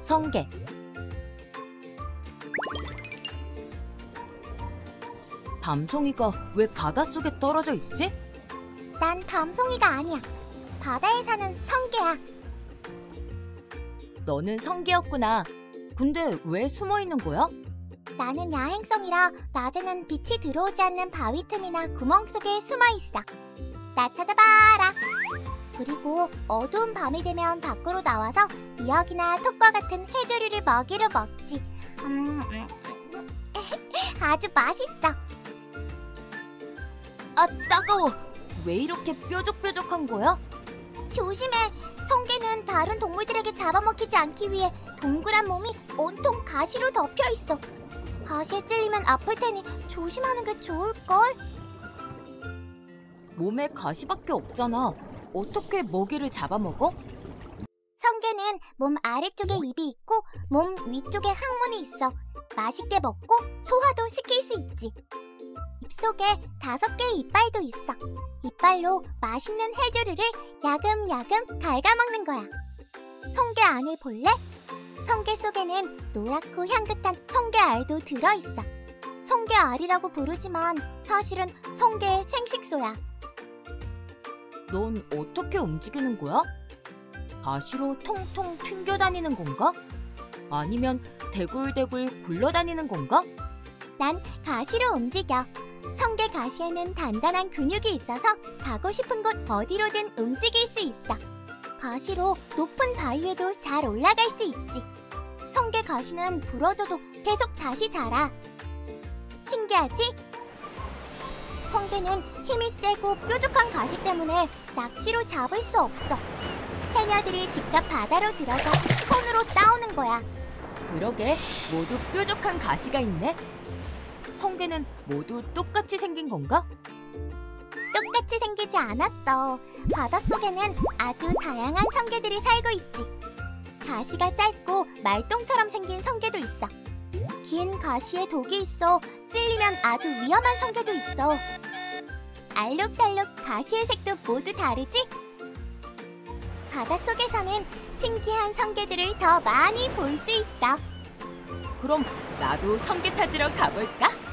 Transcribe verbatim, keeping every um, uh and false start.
성게. 밤송이가 왜 바닷속에 떨어져 있지? 난 밤송이가 아니야. 바다에 사는 성게야. 너는 성게였구나. 근데 왜 숨어 있는 거야? 나는 야행성이라 낮에는 빛이 들어오지 않는 바위 틈이나 구멍 속에 숨어 있어. 나 찾아봐라. 그리고 어두운 밤이 되면 밖으로 나와서 미역이나 톡과 같은 해조류를 먹이로 먹지. 음, 아주 맛있어. 아, 따가워. 왜 이렇게 뾰족뾰족한 거야? 조심해. 성게는 다른 동물들에게 잡아먹히지 않기 위해 동그란 몸이 온통 가시로 덮여 있어. 가시에 찔리면 아플 테니 조심하는 게 좋을걸? 몸에 가시밖에 없잖아. 어떻게 먹이를 잡아먹어? 성게는 몸 아래쪽에 입이 있고 몸 위쪽에 항문이 있어. 맛있게 먹고 소화도 시킬 수 있지. 입속에 다섯 개의 이빨도 있어. 이빨로 맛있는 해조류를 야금야금 갉아먹는 거야. 성게 안을 볼래? 성게 속에는 노랗고 향긋한 성게알도 들어있어. 성게알이라고 부르지만 사실은 성게의 생식소야. 넌 어떻게 움직이는 거야? 가시로 통통 튕겨다니는 건가? 아니면 대굴대굴 굴러다니는 건가? 난 가시로 움직여. 성게 가시에는 단단한 근육이 있어서 가고 싶은 곳 어디로든 움직일 수 있어. 가시로 높은 바위에도 잘 올라갈 수 있지. 성게 가시는 부러져도 계속 다시 자라. 신기하지? 성게는 힘이 세고 뾰족한 가시 때문에 낚시로 잡을 수 없어. 해녀들이 직접 바다로 들어가 손으로 따오는 거야. 그러게, 모두 뾰족한 가시가 있네. 성게는 모두 똑같이 생긴 건가? 똑같이 생기지 않았어. 바닷속에는 아주 다양한 성게들이 살고 있지. 가시가 짧고 말똥처럼 생긴 성게도 있어. 긴 가시에 독이 있어 찔리면 아주 위험한 성게도 있어. 알록달록 가시의 색도 모두 다르지? 바닷속에서는 신기한 성게들을 더 많이 볼 수 있어. 그럼 나도 성게 찾으러 가볼까?